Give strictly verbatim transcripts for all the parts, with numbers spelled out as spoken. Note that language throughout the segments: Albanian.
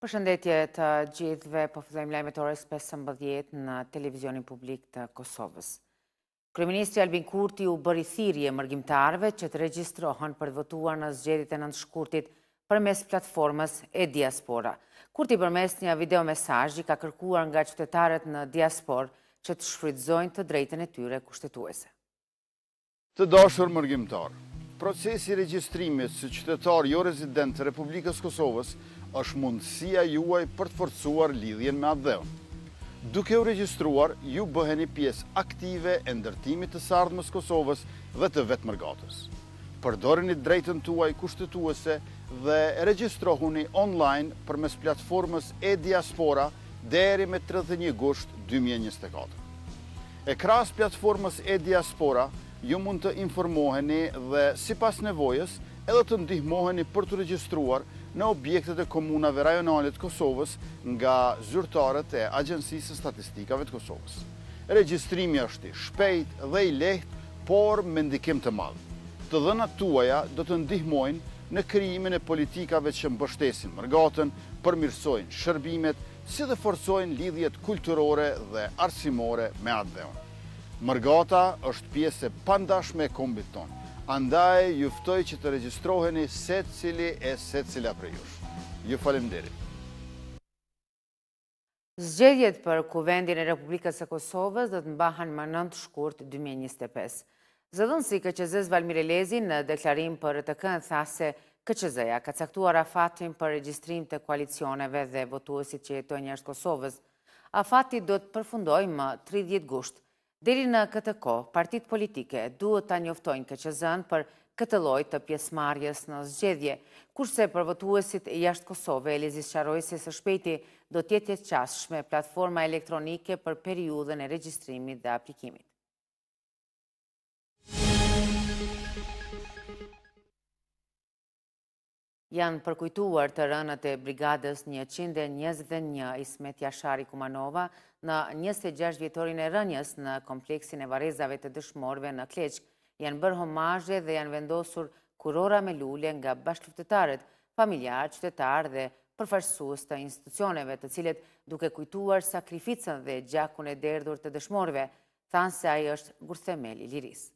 Përshëndetje të gjithëve, po fillojmë lajmet orës pesëmbëdhjetë në televizionin publik të Kosovës. Kryeministri Albin Kurti u bëri thirrje mërgjimtarëve që të regjistrohen për të votuar në zgjedhjet e nëntë shkurtit përmes platformës e diaspora. Kurti përmes një video mesazhi ka kërkuar nga qytetarët në diasporë që të shfrytëzojnë të drejtën e tyre kushtetuese. Të dashur mërgjimtar, procesi i regjistrimit si qytetar jo rezident të Republikës Kosovës është mundësia juaj për të forcuar lidhjen me atë dheun. Duke u regjistruar, ju bëheni pjesë aktive e ndërtimit të së ardhmës Kosovës dhe të vetë mërgatës. Përdorini drejtën tuaj kushtetuese dhe regjistrohuni online përmes platformës e diaspora deri me tridhjetë e një gusht dy mijë e njëzet e katër. E krahas platformës e diaspora, ju mund të informoheni dhe sipas nevojës edhe të ndihmoheni për të regjistruar në objektet e komunave rajonale të Kosovës nga zyrtarët e Agjencisë së Statistikave të Kosovës. Regjistrimi është i shpejtë dhe i lehtë, por me ndikim të madh. Të dhënat tuaja do të ndihmojnë në krijimin e politikave që mbështesin mërgatën, përmirësojnë shërbimet, si dhe forcojnë lidhjet kulturore dhe arsimore me atë dheun. Mërgata është pjesë e pandashme e kombit tonë. Andaj ju ftoj që të regjistroheni secili e secila prej jush. Ju faleminderit. Zgjedhjet për Kuvendin e Republikës së Kosovës do të mbahen më nëntë shkurt dy mijë e njëzet e pesë. Zëdhënësi K Q Z-s Valmir Elezi në deklarim për R T K-n tha se K Q Z-ja ka caktuar afatin për regjistrim të koalicioneve dhe votuesit që jetojnë jashtë Kosovës. Afati do të përfundojë më tridhjetë gusht. Deri në këtë kohë, partitë politike duhet ta njoftojnë K Q Z-n për këtë lloj të pjesëmarrjes në zgjedhje, kurse për votuesit jashtë Kosovë, Elezi sqaroi se së shpejti do të jetë e qasshme platforma elektronike për periudhën e regjistrimit dhe aplikimit. Janë përkujtuar të rënët e brigadës njëqind e njëzet e një Ismet Jashari Kumanova në njëzet e gjashtë vjetorin e rënjës në kompleksin e varrezave të dëshmorëve në Kleçk. Janë bërë homazhe dhe janë vendosur kurora me lule nga bashkëluftëtarët, familjarë, qytetarë dhe përfaqësues të institucioneve, të cilët duke kujtuar sakrificën dhe gjakun e derdhur të dëshmorëve, thanë se ai është gurthemeli i lirisë.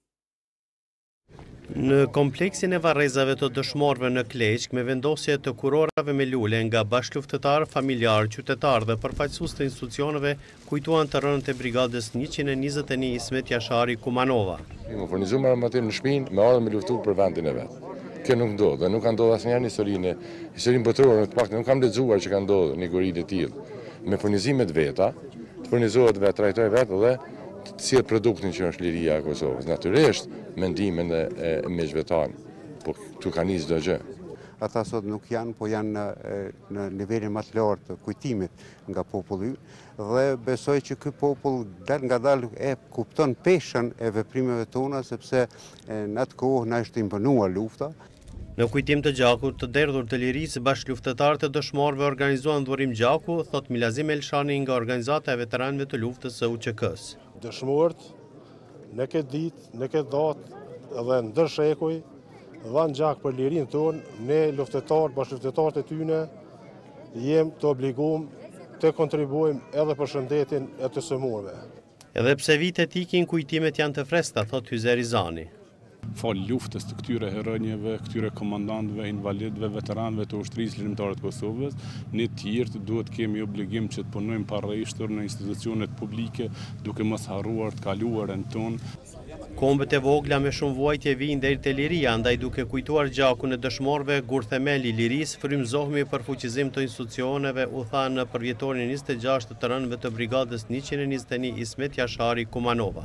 Në kompleksin e varrezave të dëshmorëve në Kleçk, me vendosje të kurorave me lule nga bashkëluftëtarë, familjarë, qytetarë dhe përfaqësues të institucioneve, kujtuan të rënët e brigadës njëqind e njëzet e një Ismet Jashari Kumanova. Më furnizuam armatim në shtëpinë, me ardhmë me luftu për vendin e vet. Kjo nuk ndodh, dhe nuk ka ndodhur asnjëherë në historinë, historinë botërore, në të paktën nuk kam lexuar që ka ndodhur një guri të tillë. Me furnizime të veta, të furnizohet vetë, trajtoj vetë dhe të cilë produktin që është liria e Kosovës. Natyrisht, mendimin e miqve tanë, po këtu ka nisë çdo gjë. Ata sot nuk janë, po janë në nivelin më të lartë të kujtimit nga populli dhe besoj që ky popull dal nga dal e kupton peshën e veprimeve tona sepse në atë kohë na është imponuar lufta. Në kujtim të gjakut të derdhur të lirisë, bashkëluftëtarët e dëshmorëve organizuan dhurim gjaku, thot Milazim Elshani nga organizata e veteranëve të luftës së U Q K-s. Dëshmorët në këtë ditë, në këtë datë dhe ndër shekuj dhanë gjak për lirinë tonë, ne luftëtarët, bashkëluftëtarët e tyne jem të obliguar të kontribuojmë edhe për shëndetin e të sëmurëve. Edhe pse vitet ikin, kujtimet janë të freskëta, thot Hyzer Izani. Fal luftës të këtyre herënjeve, këtyre komandantëve, invalidëve, veteranëve të ushtrisë lirimtare të Kosovës, ne të tjerë duhet kemi obligim që të punojmë parashtur në institucionet publike, duke mos harruar të kaluarën tonë. Kombët e vogla me shumë vuajtje vijnë deri te liria, andaj duke kujtuar gjakun e dëshmorëve, gurthemeli i lirisë, frymëzohemi për fuqizim të institucioneve, u tha në përvjetorin njëzet e gjashtë të rënëve të brigadës njëqind e njëzet e një Ismet Jashari Kumanova.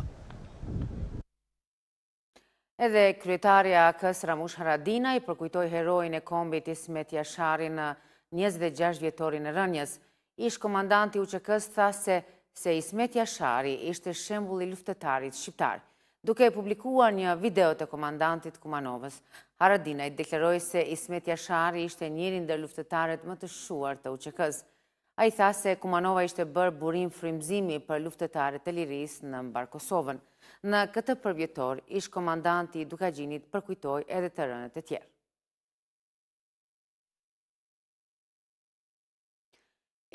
Edhe kryetarja A K-s Ramush Haradinaj përkujtoi heroin e kombit Ismet Jashari në njëzet e gjashtë vjetorin e rënjës. Ish komandanti U Q K-s tha se, se Ismet Jashari ishte shembull i luftëtarit shqiptar. Duke publikuar një video të komandantit Kumanovës, Haradinaj deklaroi se Ismet Jashari ishte njëri ndër luftëtarët më të shuar të U Q K-s. Ai tha se Kumanova ishte bërë burim frymëzimi për luftëtarët e lirisë në mbar Kosovën. Në këtë përvjetor, ish komandanti i Dukagjinit përkujtoi edhe të rënët e tjerë.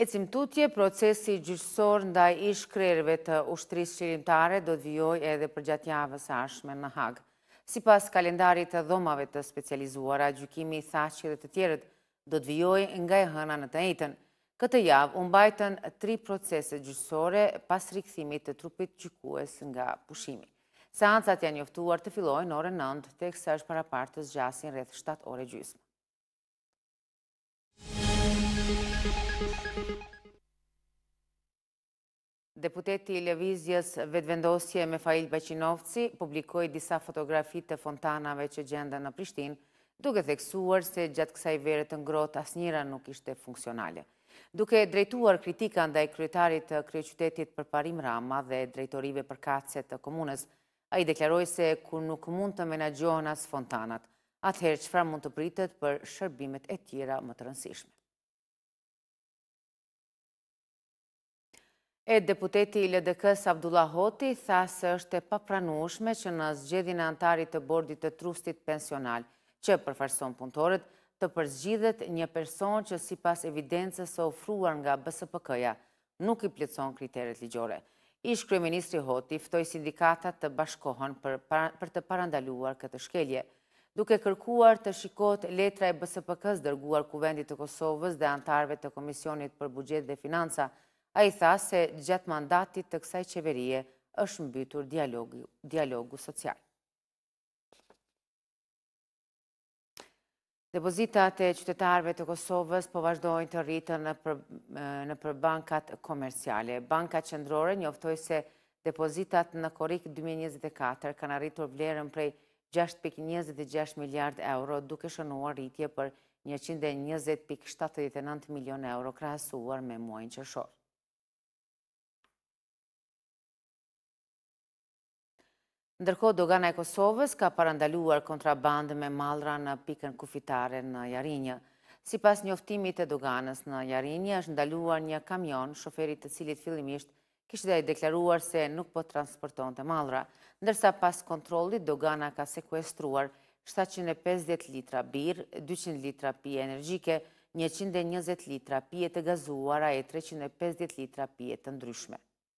Ecim tutje, procesi gjyqësor ndaj ish krerëve të ushtrisë qeveritare do të vijojë edhe për gjatë javës së ardhshme në Hag. Sipas kalendarit të dhomave të specializuara, gjykimi tha që edhe të tjerët do të vijojë nga e hëna në të njëjtën. Këtë javë u mbajtën tri procese gjyqësore pas rikthimit të trupit gjykues nga pushimi. Seancat janë njoftuar të fillojnë në orën nëntë, teksa është paraparë të zgjasin rreth shtatë orë gjysmë. Deputeti i Lëvizjes Vetëvendosje Mefail Beqinovci publikoi disa fotografi të fontanave që gjenden në Prishtinë, duke theksuar se gjatë kësaj vere të ngrohtë asnjëra nuk ishte funksionale. Duke drejtuar kritika ndaj kryetarit të kryeqytetit Përparim Rama dhe drejtorive përkatëse të komunës, ai deklaroi se kur nuk mund të menaxhohen as fontanat, atëherë çfarë mund të pritet për shërbimet e tjera më të rëndësishme. E deputeti i L D K-s Abdullah Hoti tha se është e papranueshme që në zgjedhjen e antarit të bordit të trustit pensional që përfaqëson punëtorët të përzgjidhet një person që sipas evidencës së ofruar nga B S P K-ja nuk i plotëson kriteret ligjore. Ish kryeministri Hoti ftoi sindikatat të bashkohen për, për të parandaluar këtë shkelje. Duke kërkuar të shikohet letra e B S P K-s dërguar Kuvendit të Kosovës dhe antarëve të Komisionit për Buxhet dhe Financa, ai tha se gjatë mandatit të kësaj qeverie është mbytur dialogu, dialogu social. Depozitat e qytetarëve të Kosovës po vazhdojnë të rritën në për, në për bankat komerciale. Banka Qendrore njoftoi se depozitat në korrik dy mijë e njëzet e katër kanë arritur vlerën prej gjashtë pikë njëzet e gjashtë miliard euro, duke shënuar rritje për njëqind e njëzet pikë shtatëdhjetë e nëntë milion euro krahasuar me muajin qershor. Ndërkohë, dogana e Kosovës ka parandaluar kontrabandë me mallra në pikën kufitare në Jarinjë. Sipas njoftimit të doganës në Jarinjë, është ndaluar një kamion, shoferit të cilit fillimisht kishte deklaruar se nuk po transportonte mallra, ndërsa pas kontrollit dogana ka sekuestruar shtatëqind e pesëdhjetë litra birë, dyqind litra pije energjike, njëqind e njëzet litra pije të gazuara e treqind e pesëdhjetë litra pije të ndryshme.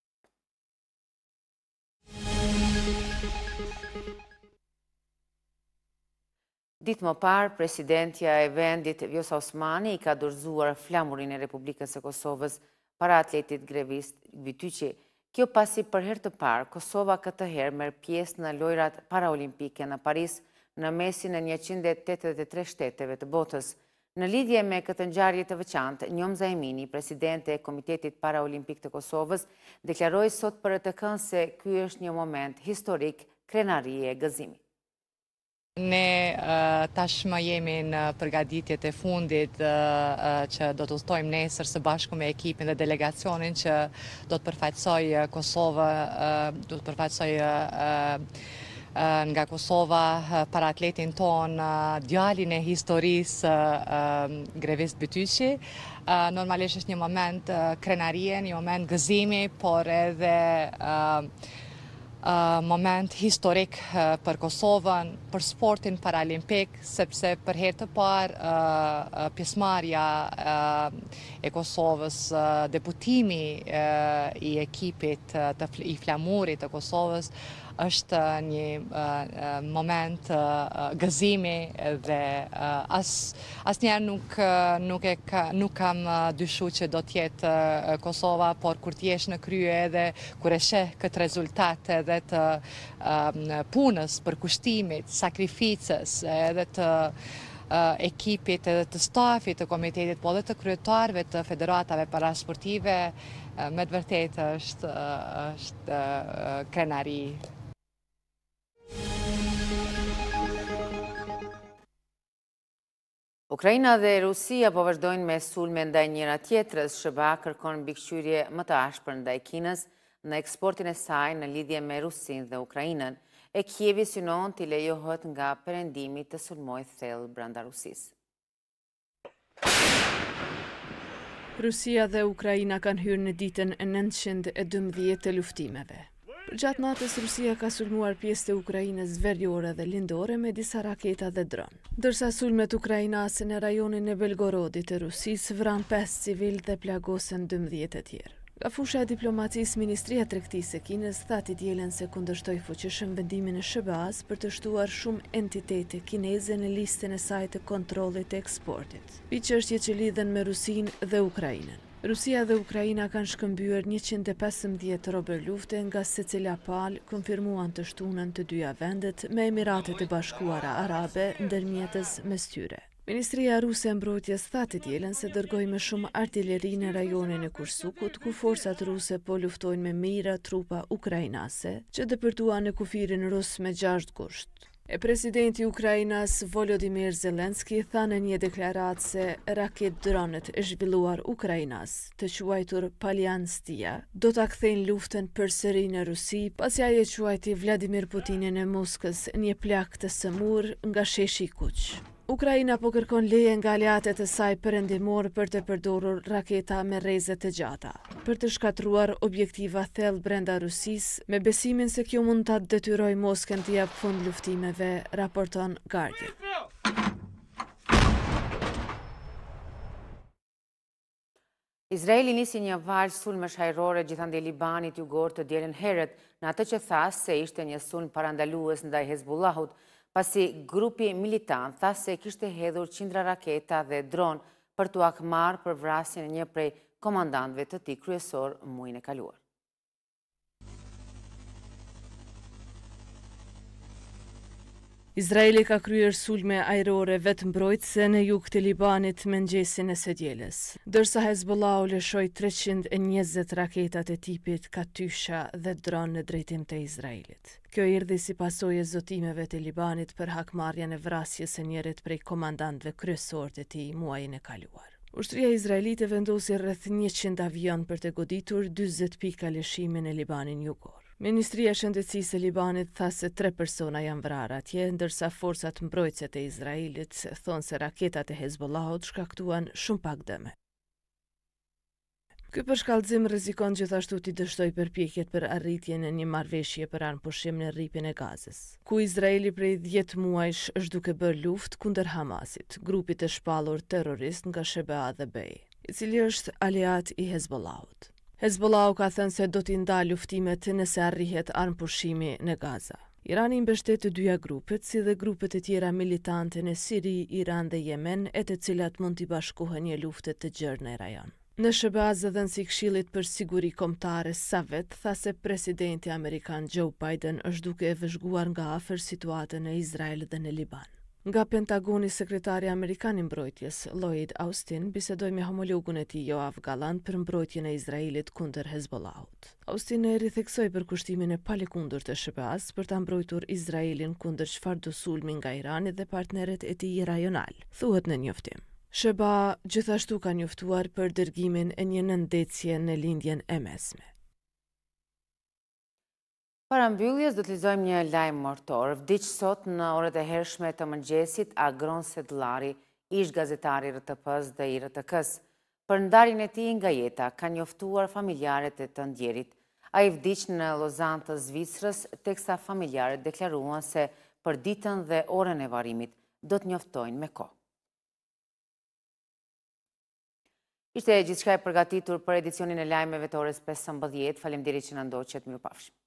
Ditë më parë, presidentja e vendit Vjosa Osmani i ka dorëzuar flamurin e Republikës së Kosovës para atletit grevist Bytyqi. Kjo pasi për herë të parë, Kosova këtë herë merr pjesë në lojrat paraolimpike në Paris në mesin e njëqind e tetëdhjetë e tre shteteve të botës. Në lidhje me këtë ngjarje të veçantë, Njomza Emini, presidente e Komitetit Paraolimpik të Kosovës, deklaroi sot për R T K-n se ky është një moment historik krenarie e gëzimit. Ne uh, tashmë jemi në përgatitjet e fundit uh, uh, që do të udhtojmë nesër së bashku me ekipin dhe delegacionin që do të përfaqësoj Kosova, uh, do të përfaqësoj uh, uh, nga Kosova uh, para atletin ton, uh, djalin e historisë uh, uh, grevist Bytyqi. Uh, normalisht është një moment uh, krenarie, një moment gëzimi, por edhe uh, Uh, moment historik uh, për Kosovën, për sportin paralimpik, sepse për herë të parë uh, uh, pjesëmarrja uh, e Kosovës, uh, deputimi uh, i ekipit uh, të, i flamurit të Kosovës, është një uh, moment uh, gëzimi dhe uh, as, as njerë nuk, uh, nuk, e ka, nuk kam uh, dyshu që do tjetë uh, Kosova, por kur t'jesh në krye edhe kur e sheh këtë rezultat edhe të uh, punës, përkushtimit, sakrificës edhe të Uh, ekipit edhe të stafit të komitetit, po edhe të kryetarëve të federatave parasportive, uh, me të vërtetë është, uh, është uh, krenari. Ukraina dhe Rusia po vazhdojnë me sulme ndaj njëra tjetrës. S B A kërkon mbikëqyrje më të ashpër ndaj Kinës në eksportin e saj në lidhje me Rusinë dhe Ukrainën. E Kievi synon t'i lejohet nga perëndimi të sulmojë thellë brenda Rusisë. Rusia dhe Ukraina kanë hyrë në ditën e nëntëqind e dymbëdhjetë të luftimeve. Gjatë natës, Rusia ka sulmuar pjesë të Ukrainës veriore dhe lindore me disa raketa dhe dron. Ndërsa sulmet ukrainase në rajonin e Belgorodit të Rusisë vranë pesë civil dhe plagosën dymbëdhjetë të tjerë. Nga fusha e diplomacisë, Ministria e Tregtisë e Kinës tha të dielen se kundërshtoi fuqishëm vendimin e S B A-s për të shtuar shumë entitete kineze në listën e saj të kontrollit të eksportit, pikëqështje që lidhen me Rusinë dhe Ukrainën. Rusia dhe Ukraina kanë shkëmbyer njëqind e pesëmbëdhjetë robër lufte nga secila palë, konfirmuan të shtunën të dyja vendet me Emiratet e Bashkuara Arabe ndërmjetës mes tyre. Ministria Ruse e Mbrojtjes tha të dielen se dërgoi më shumë artilleri në rajonin e Kursukut, ku forcat ruse po luftojnë me mijëra trupa ukrainase që depërtuan në kufirin rus me gjashtë gusht. E presidenti Ukrainas Volodymyr Zelensky tha në një deklaratë se raket dronet e zhvilluar Ukrainas, të quajtur Palianstia, do ta kthejnë luftën përsëri në Rusi, pasi ai e quajti Vladimir Putinin e Moskës një plak të sëmur nga sheshi i kuq. Ukraina po kërkon leje nga aleatet e saj perëndimor për të përdorur raketa me rreze të gjata, për të shkatruar objektiva thellë brenda Rusisë, me besimin se kjo mund ta detyrojë Moskën të jap fund luftimeve, raporton Guardian. Izraeli nisi një valë sulmesh ajrore gjithandej Libanit jugor të dielën herët, në atë që tha se ishte një sulm parandalues ndaj Hezbollahut, pasi grupi militant tha se kishte hedhur qindra raketa dhe dron për t'u akmarrë për vrasjen e një prej komandantëve të tij kryesor muajin e kaluar. Izraeli ka kryer sulme ajrore vetë mbrojtëse në jug të Libanit me mëngjesin e së dielës, ndërsa Hezbollahu lëshoi treqind e njëzet raketa të tipit Katysha dhe dron në drejtim të Izraelit. Kjo erdhi si pasojë e zotimeve të Libanit për hakmarrjen e vrasjes së njërit prej komandantëve kryesor të tij muajin e kaluar. Ushtria izraelite vendosi rreth njëqind avion për të goditur dyzet pika lëshimi në Libanin jugor. Ministria e Shëndetësisë e Libanit tha se tre persona janë vrarë atje, ndërsa forcat mbrojtëse të Izraelit thonë se raketat e Hezbollahut shkaktuan shumë pak dëme. Ky përshkallëzim rrezikon gjithashtu t'i dështoj përpjekjet për arritjen e një marrëveshje për armëpushim në rripin e Gazës, ku Izraeli prej dhjetë muajsh është duke bërë luftë kundër Hamasit, grupit të shpallur terrorist nga S B A dhe B E I, i cili është aleat i Hezbollahut. Hezbollahu ka thënë se do t'i ndalë luftimet nëse arrihet armëpushimi në Gaza. Irani mbështet të dyja grupet, si dhe grupet e tjera militante në Siri, Iran dhe Yemen, e të cilat mund t'i bashkohen një lufte të gjerë në rajon. Në S B A zëdhënësi i Këshillit për Siguri Kombëtare Savet tha se presidenti amerikan Joe Biden është duke e vëzhguar nga afër situatën në Izrael dhe në Liban. Nga Pentagoni, sekretari amerikan i mbrojtjes, Lloyd Austin, bisedoi me homologun e tij Yoav Gallant për mbrojtjen e Izraelit kundër Hezbollahut. Austin e ritheksoi përkushtimin e palëkundur të S B A-s për ta mbrojtur Izraelin kundër çfarëdo sulmi nga Irani dhe partnerët e tij rajonal, thuhet në njoftim. S B A gjithashtu ka njoftuar për dërgimin e një nëndecje në lindjen e mesme. Para mbylljes do të lexojmë një lajm mortor. Vdiq sot në orët e hershme të mëngjesit Agron Sedllari, ish gazetari R T P-s dhe i R T K-s. Për ndarjen e tij nga jeta kanë njoftuar familjarët e të ndjerit. Ai vdiq në Lozannë të Zvicrës, teksa familjarët deklaruan se për ditën dhe orën e varrimit do të njoftojnë me kohë. Ishte gjithçka e përgatitur për edicionin e lajmeve të orës pesëmbëdhjetë. Faleminderit që na ndoqët, mirupafshim.